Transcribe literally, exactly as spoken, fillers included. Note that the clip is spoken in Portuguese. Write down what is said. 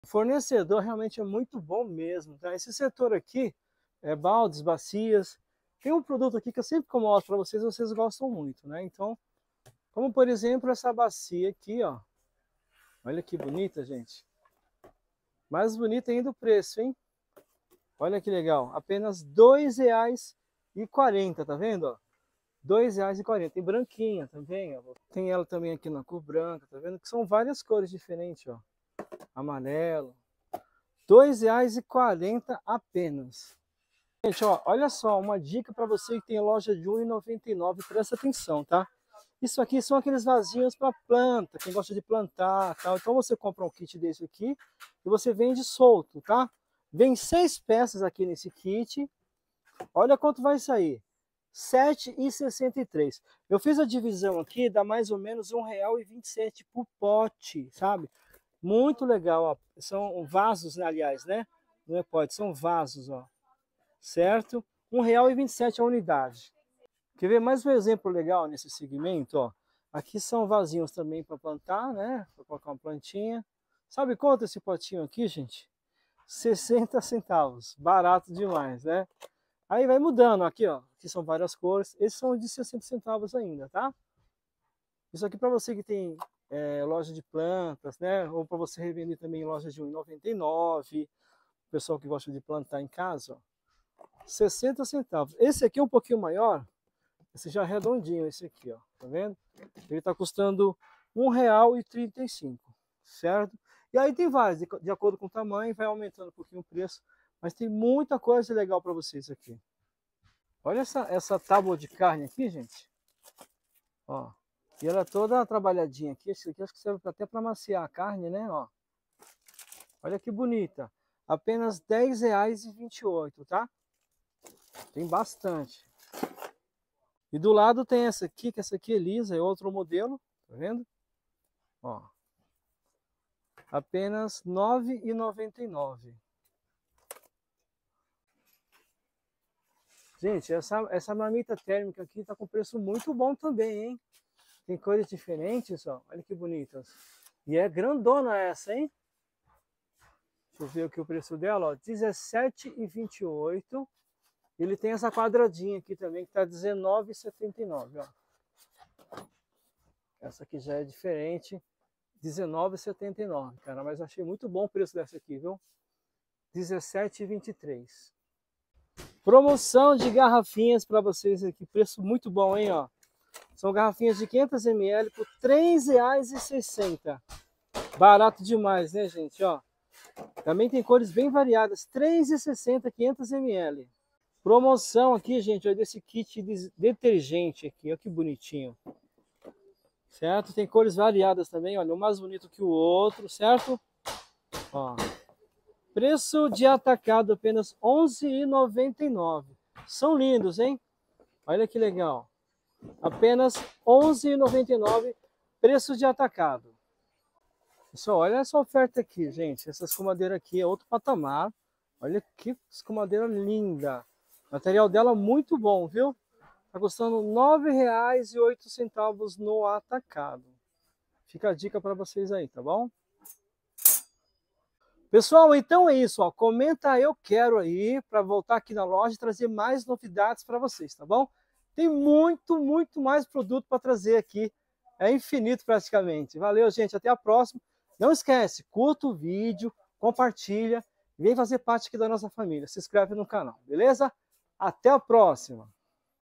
O fornecedor realmente é muito bom mesmo, tá? Esse setor aqui é baldes, bacias. Tem um produto aqui que eu sempre mostro para vocês, vocês gostam muito, né? Então, como por exemplo essa bacia aqui, ó. Olha que bonita, gente. Mais bonita ainda o preço, hein? Olha que legal. Apenas dois reais e quarenta, tá vendo, ó? dois reais e quarenta. Tem branquinha também, ó. Tem ela também aqui na cor branca, tá vendo? Que são várias cores diferentes, ó. Amarelo. dois reais e quarenta apenas. Gente, ó, olha só, uma dica para você que tem loja de um real e noventa e nove, presta atenção, tá? Isso aqui são aqueles vasinhos para planta, quem gosta de plantar, tal. Então você compra um kit desse aqui e você vende solto, tá? Vem seis peças aqui nesse kit. Olha quanto vai sair. sete reais e sessenta e três centavos. Eu fiz a divisão aqui, dá mais ou menos um real e vinte e sete por pote, sabe? Muito legal, ó. São vasos, né, aliás, né? Não é pote, são vasos, ó. Certo? um real e vinte e sete centavos a unidade. Quer ver mais um exemplo legal nesse segmento, ó? Aqui são vasinhos também para plantar, né? Para colocar uma plantinha. Sabe quanto esse potinho aqui, gente? sessenta centavos. Barato demais, né? Aí vai mudando, aqui ó, aqui são várias cores, esses são de sessenta centavos ainda, tá? Isso aqui para você que tem é, loja de plantas, né? Ou para você revender também em loja de um real e noventa e nove, o pessoal que gosta de plantar em casa, ó, sessenta centavos. Esse aqui é um pouquinho maior, esse já é redondinho, esse aqui, ó, tá vendo? Ele está custando um real e trinta e cinco, certo? E aí tem vários, de, de acordo com o tamanho, vai aumentando um pouquinho o preço, mas tem muita coisa legal para vocês aqui. Olha essa, essa tábua de carne aqui, gente. Ó, e ela é toda trabalhadinha aqui. Esse aqui acho que serve até para maciar a carne, né? Ó. Olha que bonita. Apenas dez reais e vinte e oito, tá? Tem bastante. E do lado tem essa aqui, que essa aqui é lisa, é outro modelo. Tá vendo? Ó. Apenas nove reais e noventa e nove. Gente, essa, essa marmita térmica aqui tá com preço muito bom também, hein? Tem cores diferentes, ó. Olha que bonitas. E é grandona essa, hein? Deixa eu ver aqui o preço dela, ó. dezessete reais e vinte e oito. Ele tem essa quadradinha aqui também, que tá dezenove reais e setenta e nove, ó. Essa aqui já é diferente. dezenove reais e setenta e nove, cara. Mas achei muito bom o preço dessa aqui, viu? dezessete reais e vinte e três. Promoção de garrafinhas para vocês aqui. Preço muito bom, hein, ó. São garrafinhas de quinhentos mililitros por três reais e sessenta centavos. Barato demais, né, gente? Ó, também tem cores bem variadas. três reais e sessenta centavos, quinhentos mililitros. Promoção aqui, gente, ó, desse kit de detergente aqui. Olha que bonitinho. Certo? Tem cores variadas também. Olha, um mais bonito que o outro, certo? Ó. Preço de atacado apenas onze reais e noventa e nove centavos. São lindos, hein? Olha que legal. Apenas onze reais e noventa e nove centavos, preço de atacado. Pessoal, olha essa oferta aqui, gente. Essa escumadeira aqui é outro patamar. Olha que escumadeira linda. O material dela muito bom, viu? Tá custando nove reais e oito centavos no atacado. Fica a dica para vocês aí, tá bom? Pessoal, então é isso, ó. Comenta eu quero aí para voltar aqui na loja e trazer mais novidades para vocês, tá bom? Tem muito, muito mais produto para trazer aqui. É infinito praticamente. Valeu, gente. Até a próxima. Não esquece, curta o vídeo, compartilha e vem fazer parte aqui da nossa família. Se inscreve no canal, beleza? Até a próxima.